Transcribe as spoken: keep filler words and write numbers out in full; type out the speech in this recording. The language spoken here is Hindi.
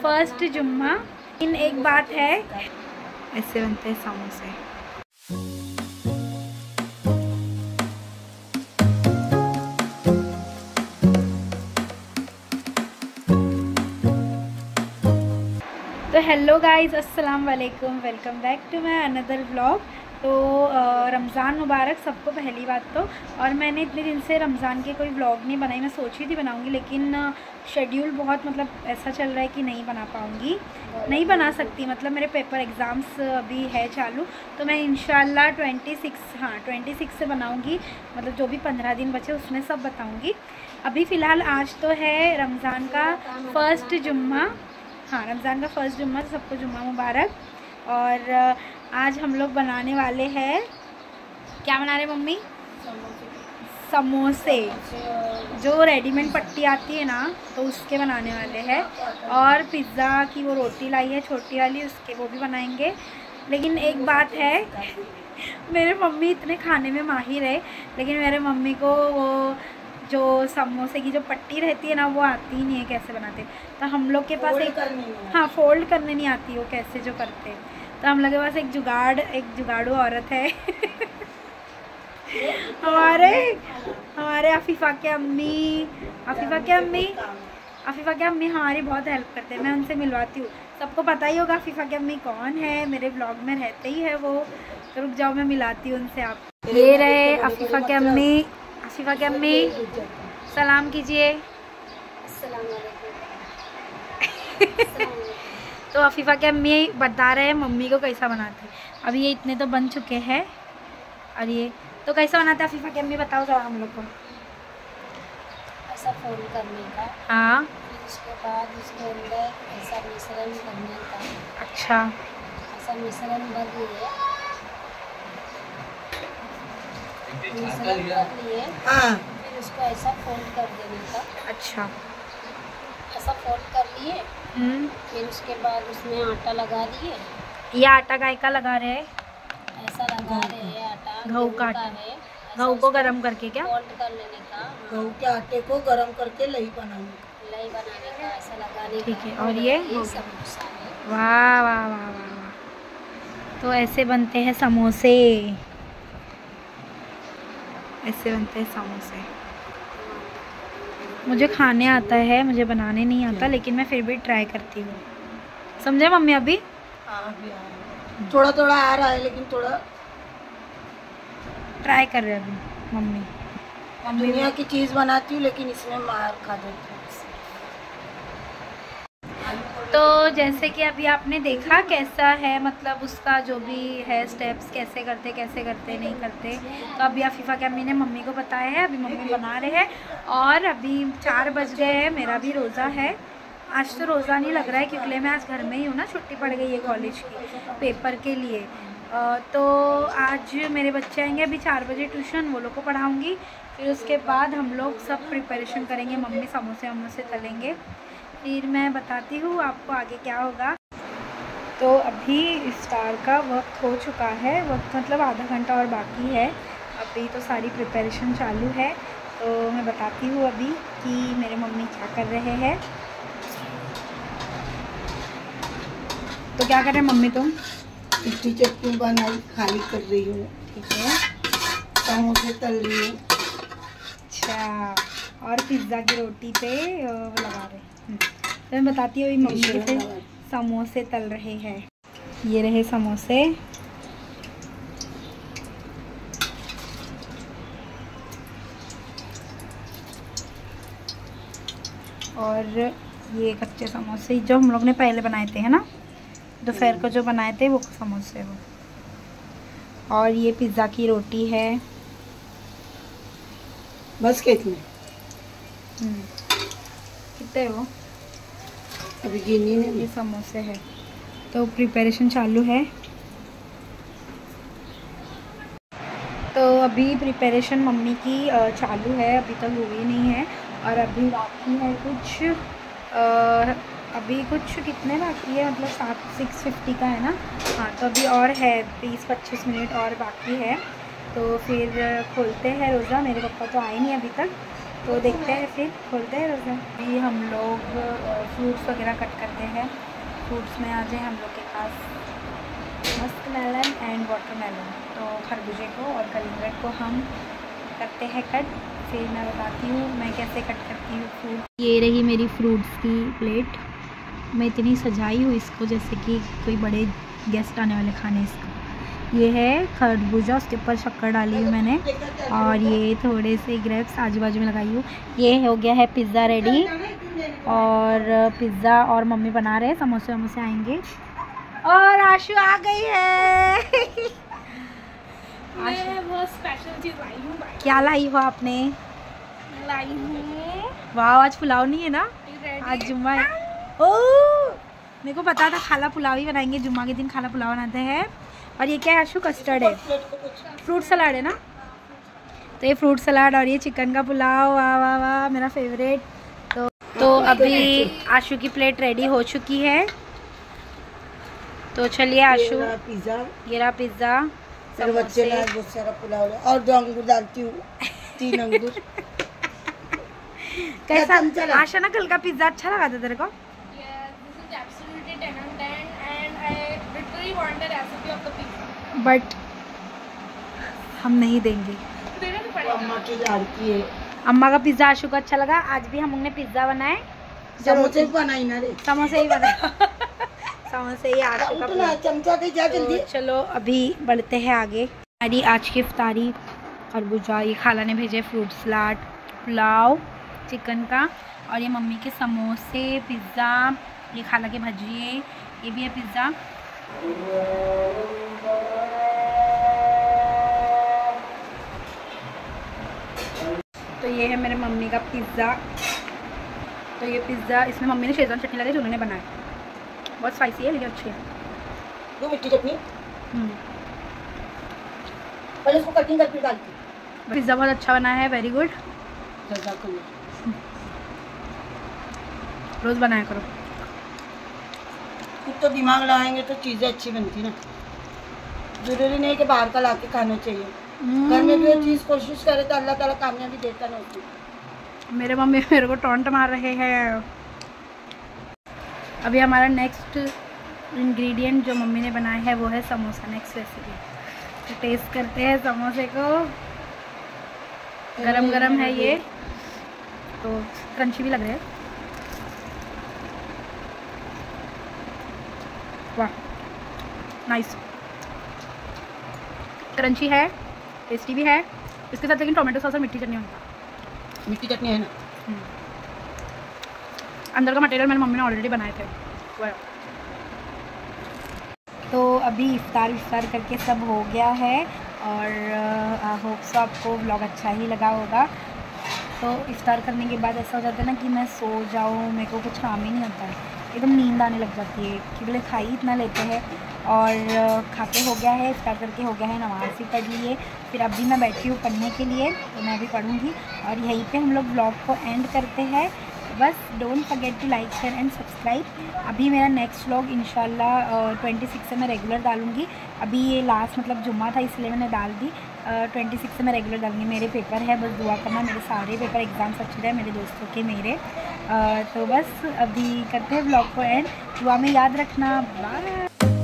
फर्स्ट जुम्मा। इन एक बात है, ऐसे बनते हैं समोसे। तो हेलो गाइस, अस्सलाम वालेकुम, welcome back to my another vlog. तो रमज़ान मुबारक सबको पहली बात तो। और मैंने इतने दिन से रमज़ान के कोई व्लॉग नहीं बनाई। मैं सोची थी बनाऊंगी, लेकिन शेड्यूल बहुत मतलब ऐसा चल रहा है कि नहीं बना पाऊंगी, नहीं बना सकती। मतलब मेरे पेपर एग्ज़ाम्स अभी है चालू, तो मैं इंशाल्लाह ट्वेंटी सिक्स हाँ ट्वेंटी सिक्स से बनाऊंगी। मतलब जो भी पंद्रह दिन बचे उसमें सब बताऊँगी। अभी फ़िलहाल आज तो है रमज़ान का फ़र्स्ट जुम्मा। हाँ, रमज़ान का फ़र्स्ट जुम्मा, सबको जुम्मा मुबारक। और आज हम लोग बनाने वाले हैं, क्या बना रहे मम्मी? समोसे। जो रेडीमेड पट्टी आती है ना, तो उसके बनाने वाले हैं। और पिज़्ज़ा की वो रोटी लाई है छोटी वाली, उसके वो भी बनाएंगे। लेकिन एक बात है, मेरे मम्मी इतने खाने में माहिर है, लेकिन मेरे मम्मी को वो जो समोसे की जो पट्टी रहती है ना, वो आती ही नहीं है कैसे बनाते। तो हम लोग के पास एक हाँ फोल्ड करने नहीं आती, वो कैसे जो करते। तो हम लोग के पास एक जुगाड़ एक जुगाड़ू औरत है हमारे हमारे अफीफ़ा के अम्मी अफीफ़ा के अम्मी अफीफ़ा के अम्मी हमारी बहुत हेल्प करते हैं। मैं उनसे मिलवाती हूँ। सबको पता ही होगा अफीफ़ा के अम्मी कौन है, मेरे ब्लॉग में रहते ही है वो। तो रुक जाओ, मैं मिलाती हूँ उनसे। आप ये रहे अफीफ़ा के अम्मी। अफीफ़ा के अम्मी सलाम कीजिए। तो अफीफ़ा के अम्मी बता रहे हैं मम्मी को कैसा बनाते हैं। अभी ये इतने तो बन चुके हैं। और ये तो कैसा बनाते हैं अफीफ़ा के अम्मी, बताओ जरा हम लोग को। ऐसा फोल्ड करने का। हाँ, फिर उसके बाद उसके अंदर ऐसा मिश्रण करने का। अच्छा, ऐसा मिश्रण भर लिए मिश्रण कर लिए हाँ। फिर उसको ऐसा फोल्ड कर देने का। अच्छा। ऐसा फोल्ड कर लिए, हम्म, फिर उसके बाद उसमें आटा लगा दिए। ये आटा गाय का लगा रहे हैं? ऐसा लगा रहे हैं आटा, गहूँ का आटा। है। गहूँ को गरम करके क्या? फोल्ड कर लेने का। गहूँ के आटे को गरम करके लही बनाने का। लई बनाने का, ऐसा लगाने का। ठीक है। और ये समोसा है। वाह वाह वाह वाह वाह। तो ऐसे बनते हैं समोसे, ऐसे बनते हैं समोसे। मुझे खाने आता है, मुझे बनाने नहीं आता, लेकिन मैं फिर भी ट्राई करती हूँ। समझे मम्मी? अभी हाँ, अभी आ रहा है। थोड़ा थोड़ा आ रहा है, लेकिन थोड़ा ट्राई कर रहे हैं अभी मम्मी। दुनिया की चीज़ बनाती हूँ, लेकिन इसमें मार खा देती हूँ। तो जैसे कि अभी आपने देखा कैसा है, मतलब उसका जो भी है स्टेप्स, कैसे करते कैसे करते नहीं करते। तो अभी अफीफ़ा के अम्मी ने मम्मी को बताया है, अभी मम्मी बना रहे हैं। और अभी चार बज गए हैं, मेरा भी रोज़ा है। आज तो रोज़ा नहीं लग रहा है, क्योंकि मैं आज घर में ही हूँ ना, छुट्टी पड़ गई है कॉलेज की पेपर के लिए। तो आज मेरे बच्चे आएंगे अभी चार बजे ट्यूशन, वो लोग को पढ़ाऊँगी। फिर उसके बाद हम लोग सब प्रिपरेशन करेंगे। मम्मी समोसे वमोसे तलेंगे, फिर मैं बताती हूँ आपको आगे क्या होगा। तो अभी इफ्तार का वक्त हो चुका है, वक्त मतलब आधा घंटा और बाकी है। अभी तो सारी प्रिपरेशन चालू है। तो मैं बताती हूँ अभी कि मेरे मम्मी क्या कर रहे हैं। तो क्या कर रहे हैं मम्मी तुम? इतनी चटनी बनाई, खाली कर रही हूँ। ठीक है। समोसे तल रही हूँ। अच्छा, और पिज़्ज़ा की रोटी पे वो लगा रहे हैं। तो मैं बताती हूँ मम्मी कैसे समोसे तल रहे हैं। ये रहे समोसे। और ये कच्चे समोसे जो हम लोग ने पहले बनाए थे, है ना, दोपहर को जो बनाए थे वो समोसे वो। और ये पिज़्ज़ा की रोटी है। बस कितने कितने हो? अभी गिनी नहीं। ये समोसे है। तो प्रिपरेशन चालू है। तो अभी प्रिपरेशन मम्मी की चालू है, अभी तक हुई नहीं है। और अभी बाकी है कुछ, अभी कुछ कितने बाकी है, मतलब सात सिक्स फिफ्टी का है ना। हाँ, तो अभी और है बीस पच्चीस मिनट और बाकी है। तो फिर खोलते हैं रोज़ा। मेरे पापा तो आए नहीं अभी तक, तो देखते हैं फिर खोलते हैं रोज़ा। अभी हम लोग फ्रूट्स वगैरह कट करते हैं। फ्रूट्स में आज है हम लोग के पास musk melon and water melon. तो खरबूजे को और कलिंगड़ को हम करते हैं कट, फिर मैं बताती हूँ मैं कैसे कट करती हूँ फ्रूट। ये रही मेरी फ्रूट्स की प्लेट। मैं इतनी सजाई हूँ इसको जैसे कि कोई बड़े गेस्ट आने वाले खाने इसको। ये है खरबूजा, उसके ऊपर शक्कर डाली हूँ मैंने, और ये थोड़े से ग्रेप्स आजू बाजू में लगाई हूँ। ये हो गया है पिज़्ज़ा रेडी, और पिज़्ज़ा और मम्मी बना रहे हैं, समोसे वमोसे आएंगे। और आशु आ गई है। मैं बहुत स्पेशल चीज़ लाई हूँ। क्या लाई हो आपने? लाई हूँ, वाह, आज पुलाव नहीं है ना, आज जुम्मा है। ओ, मेरे को पता था खाला पुलाव ही बनाएंगे, जुम्मा के दिन खाला पुलाव बनाते हैं। और ये क्या है आशु? कस्टर्ड है, फ्रूट सलाद है ना। तो ये फ्रूट सलाद और ये चिकन का पुलाव, वाह वाह वाह, मेरा फेवरेट। तो तो अभी आशु की प्लेट रेडी हो चुकी है। तो चलिए आशु, पिज्जा, ये रहा पिज़्ज़ा, बच्चे ने बहुत सारा पुलाव और दो अंगूर डालती हूँ, तीन अंगूर। कैसा आशा ना, कल का पिज़्ज़ा अच्छा लगा था तेरे को? बट हम नहीं देंगे। अम्मा की लड़की है। अम्मा का पिज़्ज़ा आशु को अच्छा लगा। आज भी हम लोग ने पिज़्ज़ा बनाए, समोसे बनाई ना रे, समोसे ही बनाए। समोसे ही आशु का उतना चमचा के जा जल्दी। तो चलो अभी बढ़ते हैं आगे। हमारी आज की इफ्तारी खरबूजा, ये खाला ने भेजे फ्रूट सलाद, पुलाव चिकन का, और ये मम्मी के समोसे, पिज़्ज़ा, ये खाला के भजिए, ये भी है पिज़्ज़ा। तो ये है मेरे मम्मी का पिज़्ज़ा। तो ये पिज़्ज़ा, इसमें मम्मी ने शेजवान चटनी लगाई जो उन्होंने बनाया, बहुत स्पाइसी है लेकिन अच्छी है। वो मिट्टी चटनी पहले इसको कटिंग करके डालती। पिज़्ज़ा बहुत अच्छा बना है, वेरी गुड। रोज़ बनाया करो। खुद तो दिमाग लगाएंगे तो चीज़ें अच्छी बनती ना, जरूरी नहीं कि बाहर का ला के खाना चाहिए। घर में भी वो चीज़ कोशिश करे तो अल्लाह ताला कामयाबी देता ना उसमें। मेरे मम्मी मेरे को टॉन्ट मार रहे हैं। अभी हमारा नेक्स्ट इंग्रेडिएंट जो मम्मी ने बनाया है वो है समोसा, नेक्स्ट रेसिपी। तो टेस्ट करते हैं समोसे को। गरम गरम है ये, तो क्रंची भी लग रहे हैं। वाह, नाइस, क्रंची है, टेस्टी भी है। इसके साथ लेकिन टोमेटो सॉस और मिट्टी चटनी होगी। मिट्टी चटनी है ना, अंदर का मटेरियल मैंने मम्मी ने ऑलरेडी बनाए थे। तो अभी इफ्तार इफ्तार करके सब हो गया है, और आई होप सो आपको व्लॉग अच्छा ही लगा होगा। तो इफ्तार करने के बाद ऐसा हो जाता है ना कि मैं सो जाऊँ, मेरे को कुछ काम ही नहीं होता है, एकदम नींद आने लग जाती है कि बोले खा ही इतना लेते हैं। और खा के हो गया है, इफ्तार करके हो गया है, नमाज़ भी पढ़ ली है। फिर अभी मैं बैठी हूँ पढ़ने के लिए, तो मैं अभी पढ़ूँगी, और यहीं पे हम लोग व्लॉग को एंड करते हैं। बस don't forget to like share and subscribe. अभी मेरा नेक्स्ट व्लॉग इंशाल्लाह ट्वेंटी सिक्स से मैं रेगुलर डालूँगी। अभी ये लास्ट मतलब जुम्मा था इसलिए मैंने डाल दी। ट्वेंटी सिक्स से मैं रेगुलर डालूँगी। मेरे पेपर है, बस दुआ करना मेरे सारे पेपर एग्ज़ाम्स अच्छे रहे, मेरे दोस्तों के, मेरे। uh, तो बस अभी करते हैं व्लॉग को एंड। दुआ में याद रखना। बाय।